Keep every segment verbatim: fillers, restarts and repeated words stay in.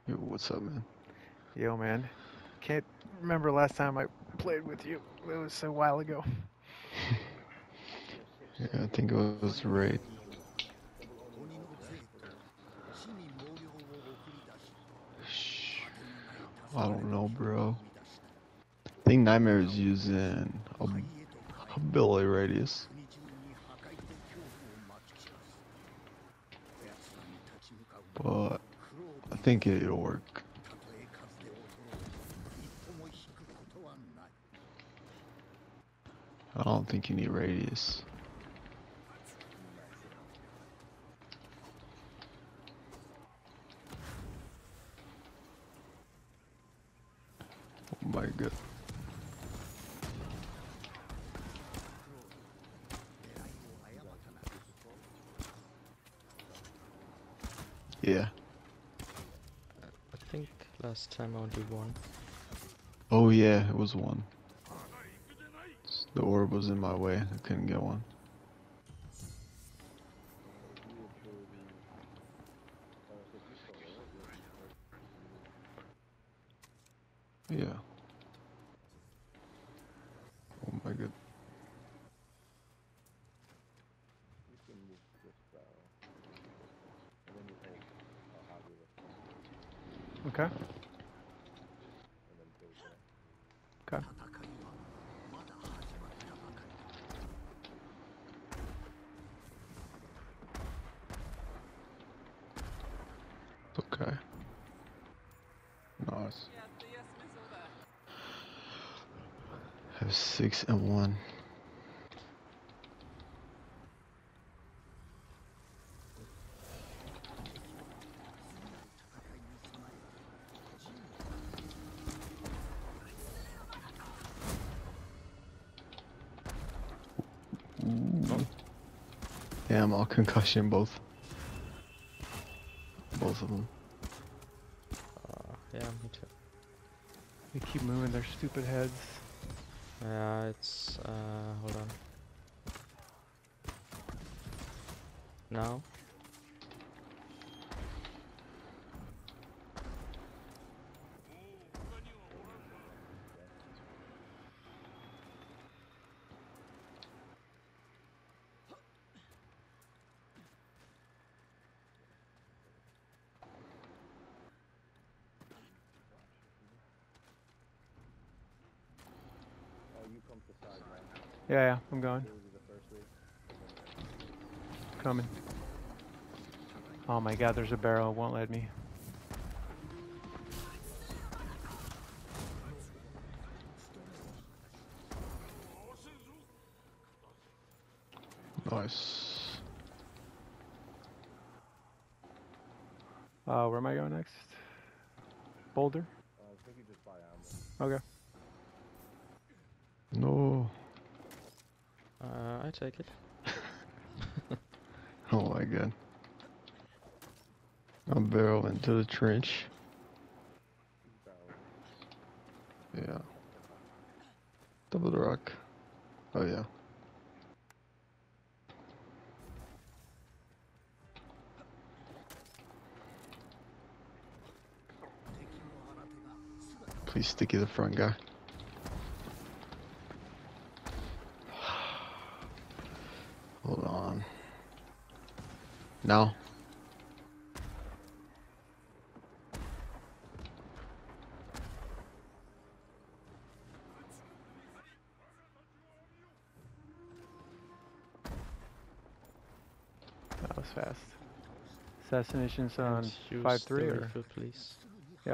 Yo, what's up, man? Yo, man. Can't remember last time I played with you. It was a while ago. Yeah, I think it was raid. Shh, I don't know, bro. I think Nightmare is using a ability radius, but I think it'll work. I don't think you need radius. Oh my god. Yeah. I think last time only one. Oh yeah, it was one. The orb was in my way. I couldn't get one. Yeah. Oh my god. Okay. Okay. Okay. Nice. Have six and one. Oh, Ooh. Damn, I'll concussion both. Both of them. uh, yeah, me too. They keep moving their stupid heads. Yeah, it's, uh, hold on. Now? Yeah, yeah, I'm going. Coming. Oh my god, there's a barrel. It won't let me. Nice. Uh, where am I going next? Boulder? Okay. No. Uh, I take it. Oh my god. I'll barrel into the trench. Yeah. Double the rock. Oh yeah. Please sticky the front guy. Hold on. Now. That was fast. Assassinations And on use five the three or? refill, please. Yeah.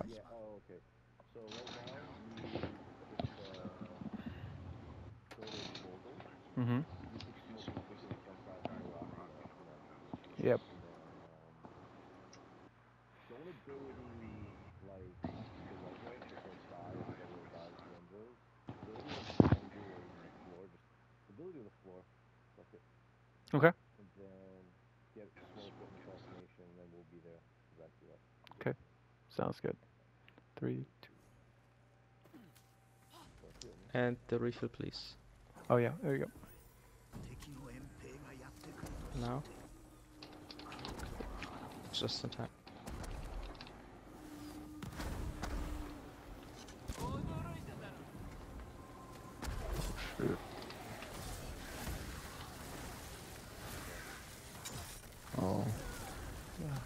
Mm-hmm. Yep. Okay. Okay. Sounds good. Three, two. And the refill, please. Oh yeah, there you go. Now? Just in time. Shoot. Oh. Yeah.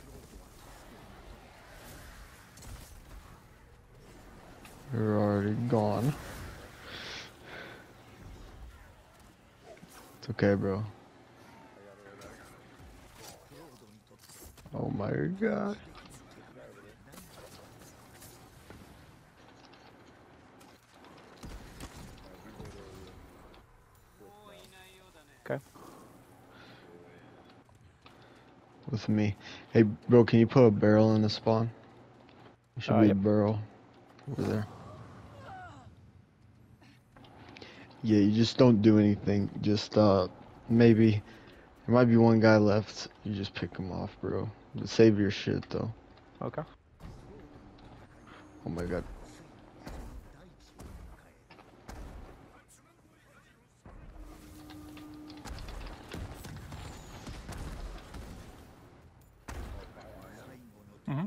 You're already gone. It's okay, bro. Oh my god. Okay. With me. Hey, bro, can you put a barrel in the spawn? There should Uh, be yep. a barrel over there. Yeah, you just don't do anything. Just, uh, maybe there might be one guy left. You just pick him off, bro. But save your shit, though. Okay. Oh my god. Mm-hmm.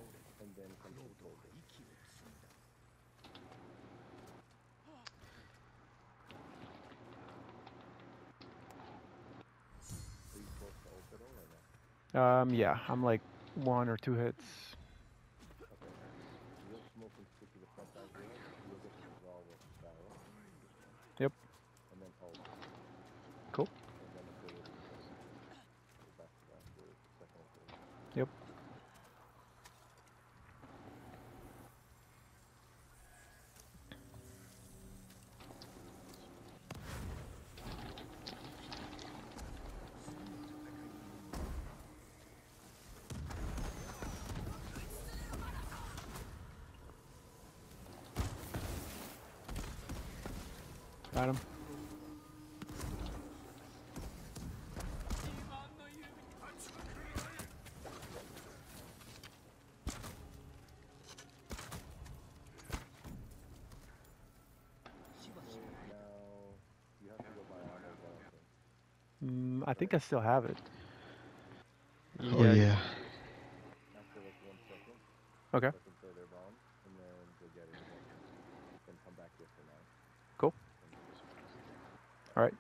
Um, yeah, I'm like one or two hits. Yep. Cool. Yep. Got him. Mm, I think I still have it. Oh Yeah, yeah. Okay. Cool. All right.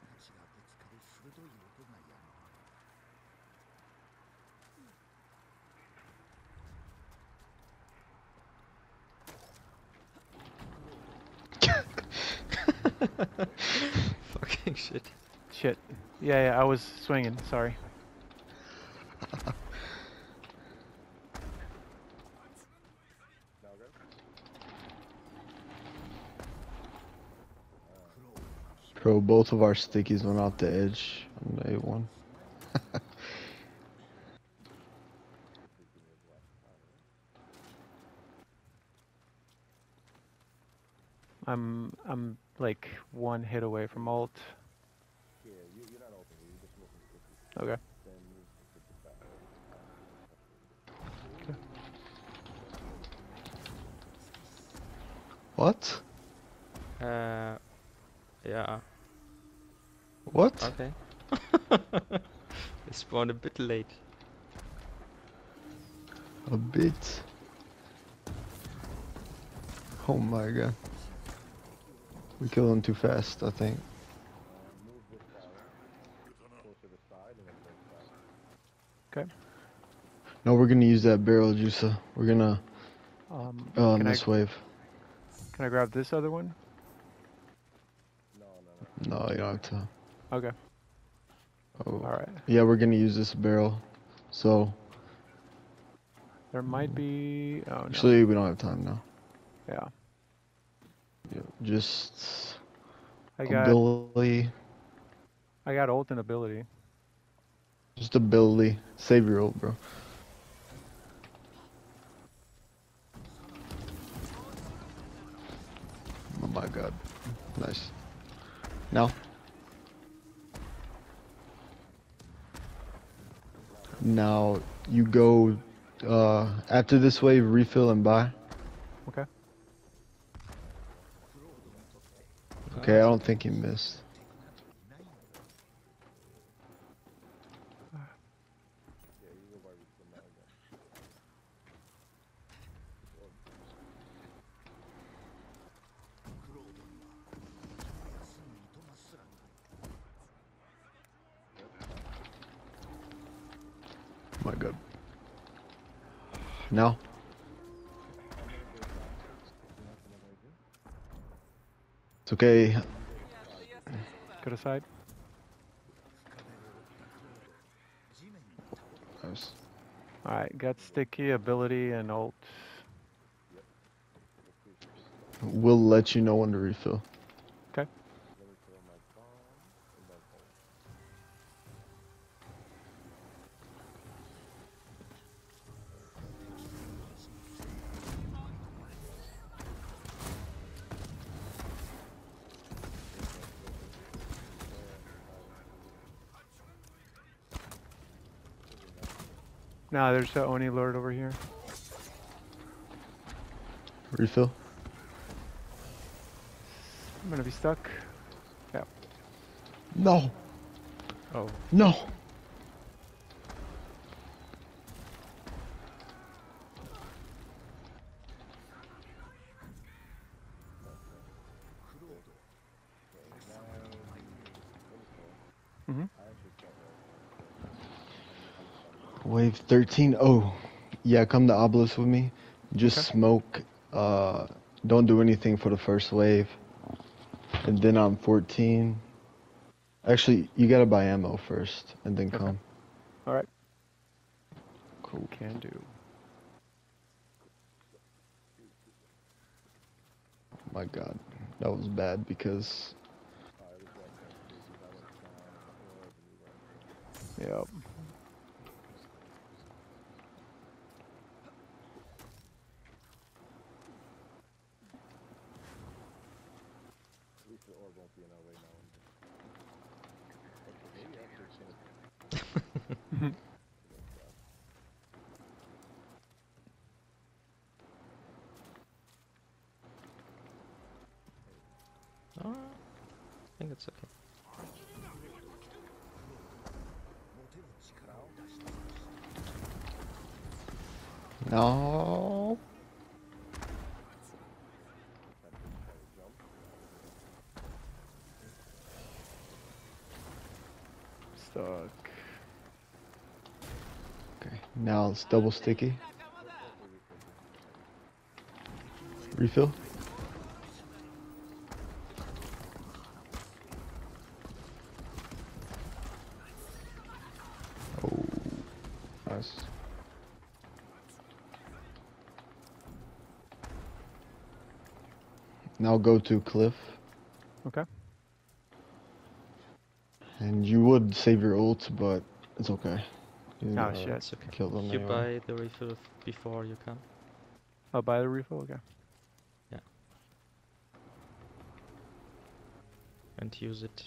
fucking shit. Shit. Yeah, yeah, I was swinging. Sorry. Bro, both of our stickies went off the edge on the A one. I'm I'm like one hit away from ult. Okay. What? Uh, yeah. What? Okay. It spawned a bit late. A bit. Oh my god. We killed him too fast, I think. Okay. No, we're gonna use that barrel juicer. We're gonna Um, uh, on can I this wave. can I grab this other one? No, you don't have to. Okay. Oh. All right. Yeah, we're gonna use this barrel. So There might be. Oh no. actually, we don't have time now. Yeah. Yeah, just I got ability. I got ult and ability. Just ability. Save your ult, bro. Oh my god. Nice. Now. Now you go uh after this wave, refill and buy. Okay. Okay, I don't think he missed. good. Now? It's okay. Go to side. Nice. Alright, got sticky, ability, and ult. We'll let you know when to refill. Okay. Nah, there's a Oni Lord over here. Refill. I'm gonna be stuck. Yeah. No. Oh. No. Mm-hmm. Wave thirteen. Oh. Yeah, come to Obelisk with me. Just Okay. smoke. Uh, don't do anything for the first wave. And then on fourteen. Actually, you gotta buy ammo first, and then Okay. come. Alright. Cool. Can do. My God, that was bad because Yep. Oh, I think it's okay. no. Stuck. Okay, now it's double sticky. Refill. Oh, nice. Now go to Cliff. Okay. And you would save your ult, but it's okay. You Oh, gotta shit. It's okay. kill them You anyway. buy the refill f- before you come. I'll buy the refill. Okay. And use it.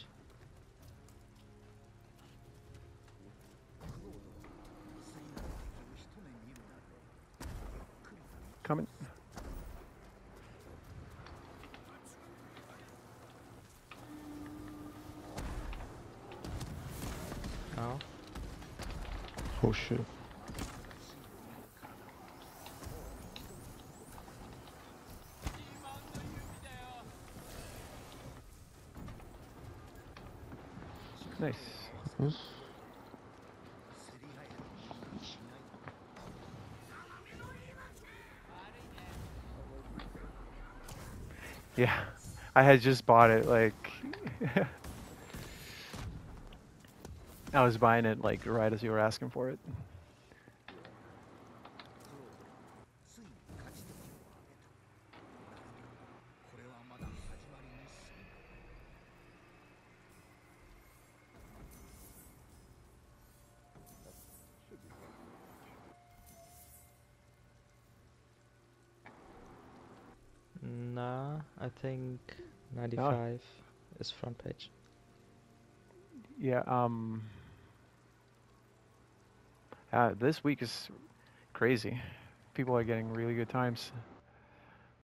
Coming. Now. Oh shit. Nice. Oops. Yeah. I had just bought it, like... I was buying it, like, right as you were asking for it. Nah, I think ninety-five is front page. Yeah, um... Uh, this week is crazy. People are getting really good times.